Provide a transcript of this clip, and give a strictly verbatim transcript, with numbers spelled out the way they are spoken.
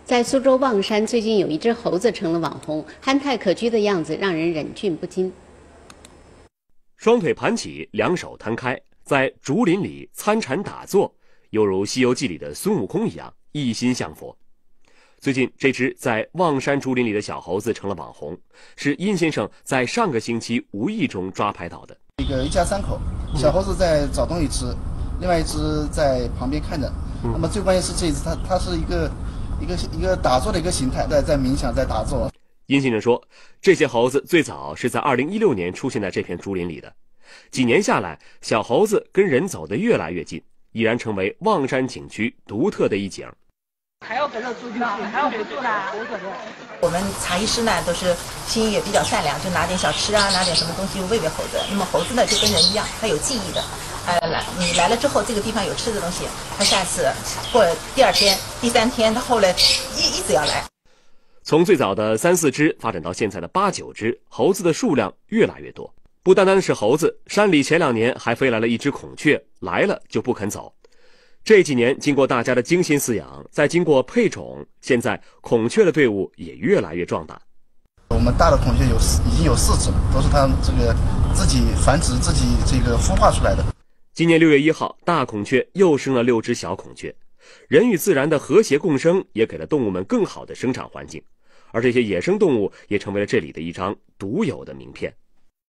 在苏州望山，最近有一只猴子成了网红，憨态可掬的样子让人忍俊不禁。 双腿盘起，两手摊开，在竹林里参禅打坐，犹如《西游记》里的孙悟空一样，一心向佛。最近，这只在望山竹林里的小猴子成了网红，是殷先生在上个星期无意中抓拍到的。 一个一家三口，小猴子在找东西吃，另外一只在旁边看着。那么最关键是这一只，它它是一个一个一个打坐的一个形态，在在冥想，在打坐。 殷先生说，这些猴子最早是在二零一六年出现在这片竹林里的，几年下来，小猴子跟人走得越来越近，已然成为望山景区独特的一景。 还要跟着出去，还要回去啦。 我们茶艺师呢，都是心也比较善良，就拿点小吃啊，拿点什么东西喂喂猴子。那么猴子呢，就跟人一样，它有记忆的。呃，来你来了之后，这个地方有吃的东西，它下次或者第二天、第三天，它后来一一直要来。 从最早的三四只发展到现在的八九只，猴子的数量越来越多。不单单是猴子，山里前两年还飞来了一只孔雀，来了就不肯走。这几年经过大家的精心饲养，再经过配种，现在孔雀的队伍也越来越壮大。 我们大的孔雀有已经有四只了，都是它这个自己繁殖、自己这个孵化出来的。 今年六月一号，大孔雀又生了六只小孔雀。人与自然的和谐共生，也给了动物们更好的生长环境，而这些野生动物也成为了这里的一张独有的名片。